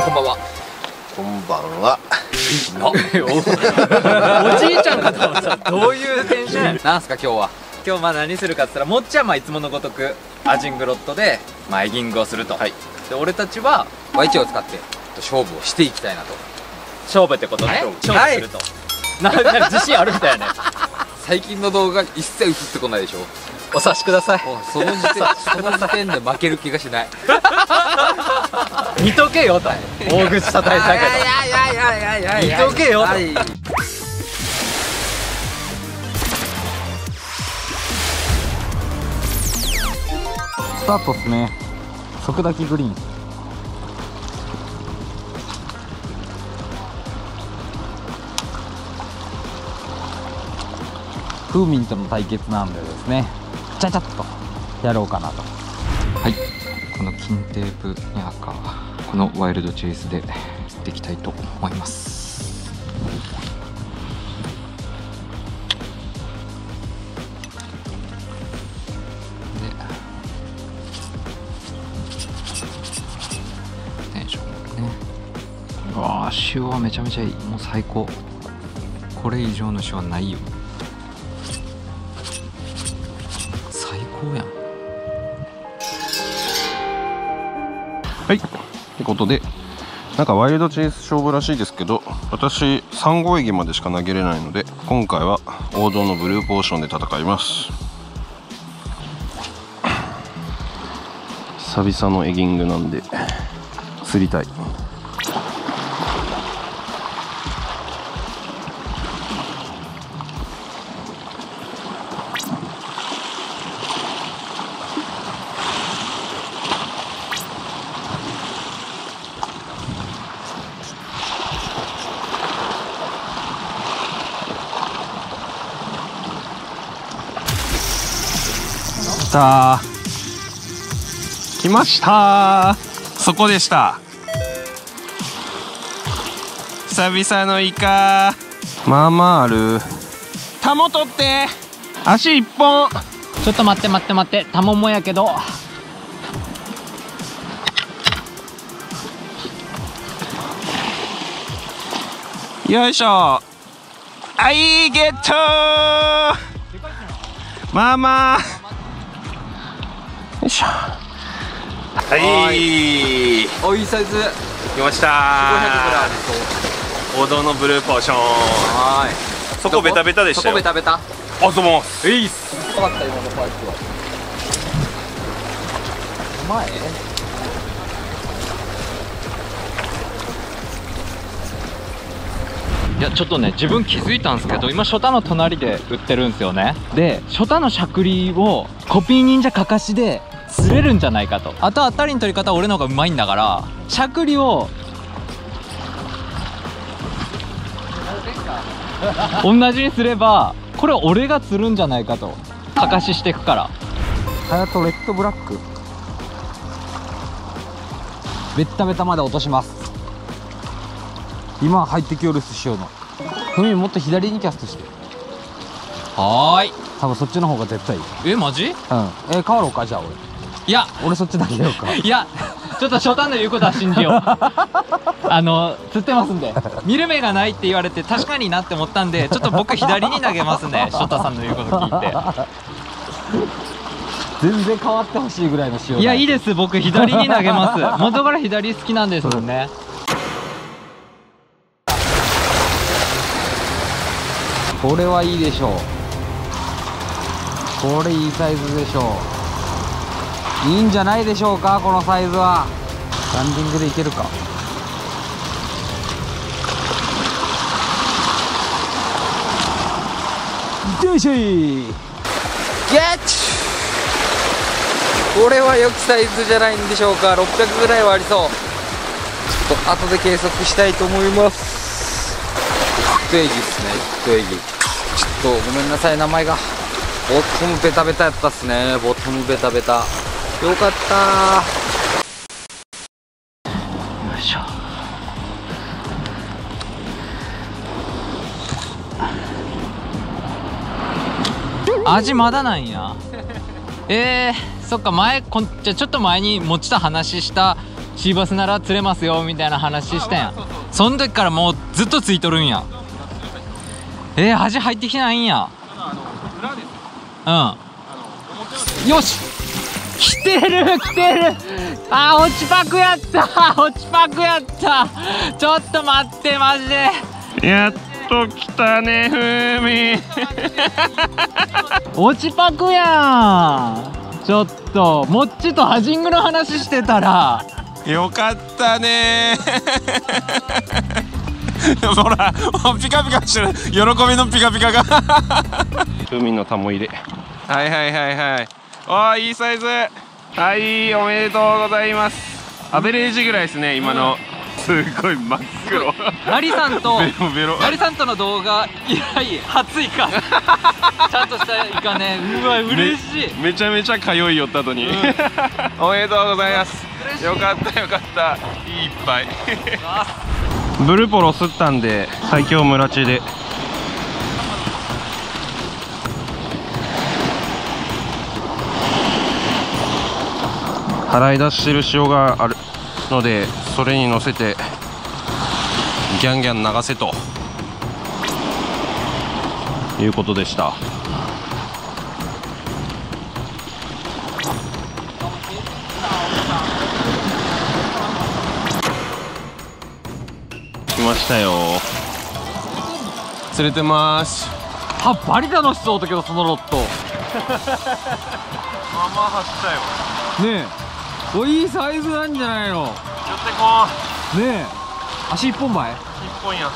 こんばんは。 こんばんは。 おじいちゃんかと思った。どういうテンションなんすか今日は。今日何するかって言ったら、もっちゃんいつものごとくアジングロットでエギングをすると、はい、で俺たちは Y1 を使って勝負をしていきたいなと。勝負ってことね。勝負すると、なんか自信あるみたいね。 最近の動画一切映ってこないでしょ。 お察しください。 その時点で負ける気がしない。 見とけよと大口叩いたけど、見とけよと。 スタートっすね。速炊きグリーン。フーミンとの対決なんでですね、ちゃちゃっとやろうかなと。 はい、この金テープニャーカー、このワイルドチェイスでやっていきたいと思います。でテンションね。うわー、塩はめちゃめちゃいい。もう最高。これ以上の塩はないよ。最高やん。 はい。ってことで、なんかワイルドチェイス勝負らしいですけど、私3号エギまでしか投げれないので、今回は王道のブルーポーションで戦います。久々のエギングなんで釣りたい。来ましたー。そこでした。久々のイカ。まあまあある。タモ取って。足一本。 ちょっと待って待って待って、タモもやけど。 よいしょ。はい、ゲットー。まあまあ。よいしょ。はい、 おいサイズ来ましたー。王道のブルーポーション。 はい。 そこベタベタでしたよ。 そこベタベタ。 あ、どうも。 えいっす。分かった今のパイプは。前。 いやちょっとね、自分気づいたんですけど、今ショタの隣で売ってるんですよね。でショタのしゃくりをコピー忍者かかしで釣れるんじゃないかと。あと当たりの取り方は俺の方がうまいんだから、しゃくりを同じにすればこれ俺が釣るんじゃないかと。かかししていくから。ハヤトレッドブラックベッタベタまで落とします。今入ってきよるすしようのふみ、もっと左にキャストして。はーい、多分そっちの方が絶対いい。 えマジ？ うん。変わろうかじゃあ俺。いや俺そっちだけようか。いやちょっと初端の言うことは信じよう。釣ってますんで。見る目がないって言われて確かになって思ったんで、ちょっと僕左に投げますね。初太さんの言うこと聞いて。全然変わってほしいぐらいの塩。いやいいです、僕左に投げます。元から左好きなんですもんね。これはいいでしょう。これいいサイズでしょう。いいんじゃないでしょうか、このサイズは。ランディングでいけるか。よいしょい。 ゲッチ。これは良きサイズじゃないんでしょうか。600ぐらいはありそう。ちょっと後で計測したいと思います。一エギですね、一エギ。ちょっとごめんなさい、名前が。ボトムベタベタやったっすね。ボトムベタベタ。よかったー。よいしょ。 味まだなんや。そっか、じゃあちょっと前にもちと話したシーバスなら釣れますよみたいな話したやん。その時からもうずっとついとるんや。端入ってきてないんや。うん、よし、来てる来てる。落ちパクやった、落ちパクやった。ちょっと待って、マジでやっと来たね、ふみ。 落ちパクやん。ちょっともっちとハジングの話してたら。 よかったね。ほら、ピカピカしてる、喜びのピカピカが。海のタモ入れ。はいはいはいはい。ああ、いいサイズ。はい、おめでとうございます。アベレージぐらいですね、今の。すごい真っ黒。 ラリさんとベロベロ。 ラリさんとの動画以来初イカ。ちゃんとしたイカね。うわ、嬉しい。 めちゃめちゃ通い寄った後に。おめでとうございます。よかったよかった。いいっぱい。ブルポロ吸ったんで最強村地で。払い出してる潮があるので、それに乗せてギャンギャン流せということでした。来ましたよ。釣れてます。 バリ楽しそうだけど、そのロット。 まあまあ走ったよ。 ねえ、いいサイズなんじゃないの。 寄ってこねえ、足一本前。 一本や。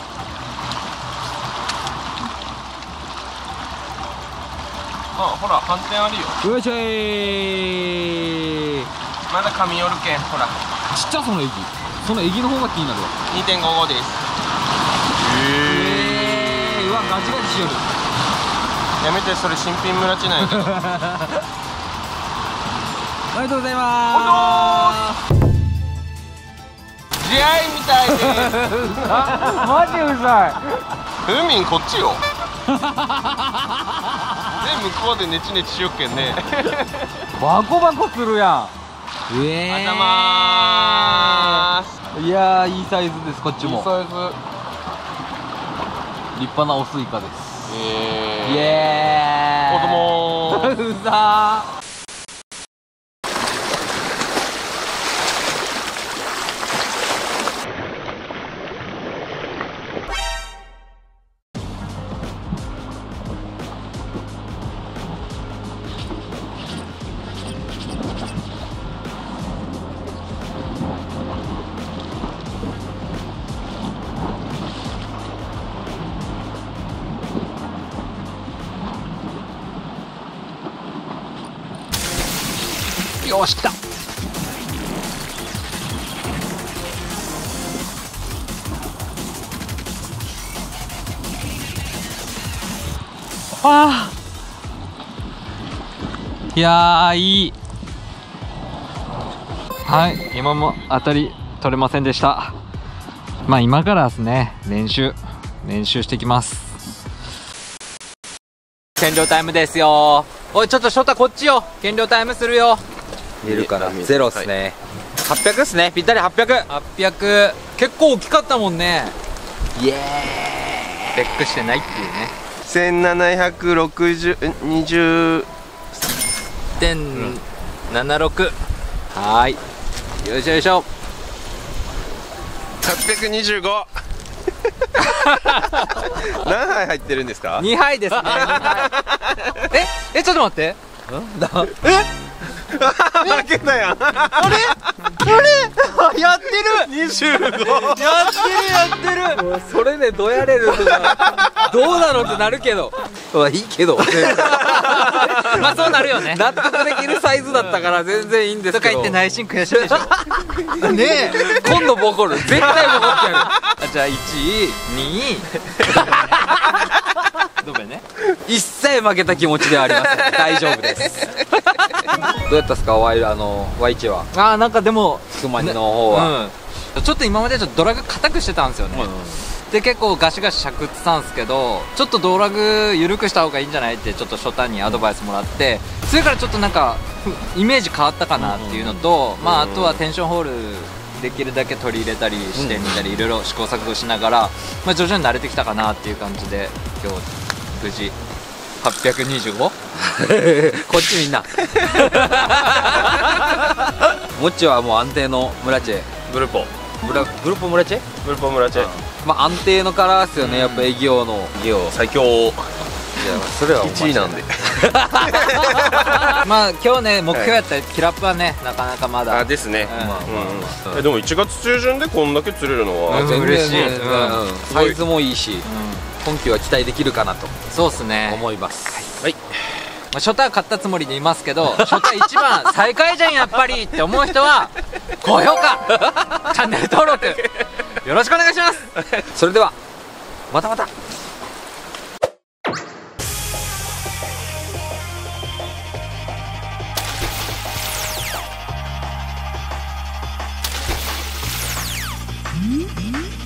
ほら、反転あるよ。 よいしょー。 まだ髪寄るけん、ほら。 ちっちゃ、そのエギ。そのエギの方が気になるわ。 2.55 です。 うわ、ガチガチしよる。 やめて、それ新品村地なんやけど。 ありがとうございまーす。 試合みたいです。 マジうざい。 ふみんこっちよ。向こうでネチネチしよっけんね。 バコバコするやん。 ありがとうございまーす。 いやー、いいサイズです。こっちもいいサイズ。 立派なオスイカです。イイエーイ。子供ー。 うざー。よし、来た。いやー、いい。はい、今も当たり取れませんでした。まあ今からですね、練習してきます。減量タイムですよ。おい、ちょっとショタこっちよ。減量タイムするよ。 見るかな。ゼロっすね。800っすね。ぴったり800。 800。結構大きかったもんね。 イエベックしてないっていうね。 1760.76。はーい。よいしょよいしょ。 825。何杯入ってるんですか 2杯ですね。ちょっと待って。 負けたやん。 あれやってる。 25。 やってる。それでどうやれるのかどうなのってなるけど。 いいけど。 まあそうなるよね。 納得できるサイズだったから全然いいんですけど。 とか言って内心悔しいでしょ。ねえ、 今度ボコる。絶対ボコってやる。 じゃあ1、2。どべね。 一切負けた気持ちではありません。大丈夫です。どうやったっすか、ワイチは。 なんかでもスマニの方は、 ちょっと今までちょっとドラグ硬くしてたんですよね。で結構ガシガシしゃくってたんですけど、ちょっとドラグ緩くした方がいいんじゃないってちょっと初端にアドバイスもらって、 それからちょっとなんかイメージ変わったかなっていうのと、まああとはテンションホールできるだけ取り入れたりしてみたりいろいろ試行錯誤しながら、まあ、徐々に慣れてきたかなっていう感じで今日無事 825? こっちみんなもっちはもう安定の村チェブルポグループ村チェ、 ブルポ村チェ、 まあ安定のカラーっすよね、やっぱ営業のゲオ最強いやそれは 1位なんでまあ今日ね目標やったらキラップはねなかなかまだですね、 うんでも1月中旬でこんだけ釣れるのは、 全然嬉しいサイズもいいし、今季は期待できるかなとそうっすね、 思います。 はい、 まあ、初太買ったつもりでいますけど初太一番最下位じゃんやっぱりって思う人は高評価チャンネル登録よろしくお願いしますそれではまたまた。 Mm-hmm.